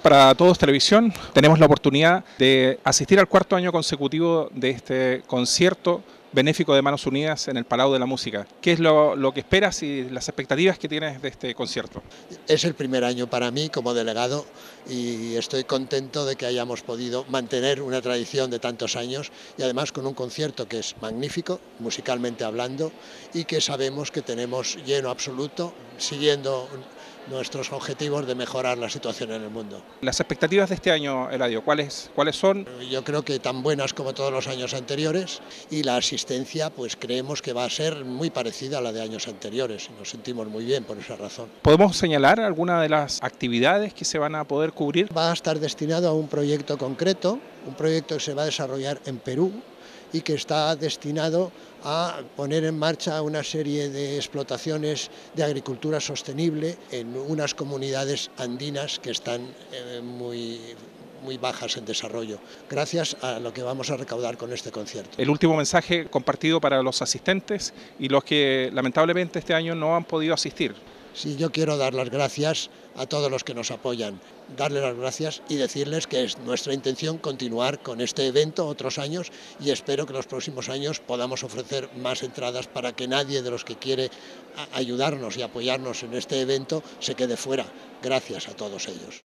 para Todos Televisión tenemos la oportunidad de asistir al cuarto año consecutivo de este concierto benéfico de Manos Unidas en el Palau de la Música. ¿Qué es lo que esperas y las expectativas que tienes de este concierto? Es el primer año para mí como delegado y estoy contento de que hayamos podido mantener una tradición de tantos años y además con un concierto que es magnífico, musicalmente hablando, y que sabemos que tenemos lleno absoluto, siguiendo nuestros objetivos de mejorar la situación en el mundo. Las expectativas de este año, Eladio, ¿cuáles son? Yo creo que tan buenas como todos los años anteriores, y la asistencia pues creemos que va a ser muy parecida a la de años anteriores. Nos sentimos muy bien por esa razón. ¿Podemos señalar alguna de las actividades que se van a poder cubrir? Va a estar destinado a un proyecto concreto, un proyecto que se va a desarrollar en Perú y que está destinado a poner en marcha una serie de explotaciones de agricultura sostenible en unas comunidades andinas que están muy bajas en desarrollo, gracias a lo que vamos a recaudar con este concierto. El último mensaje compartido para los asistentes y los que lamentablemente este año no han podido asistir. Sí, yo quiero dar las gracias a todos los que nos apoyan, darles las gracias y decirles que es nuestra intención continuar con este evento otros años y espero que los próximos años podamos ofrecer más entradas para que nadie de los que quiere ayudarnos y apoyarnos en este evento se quede fuera. Gracias a todos ellos.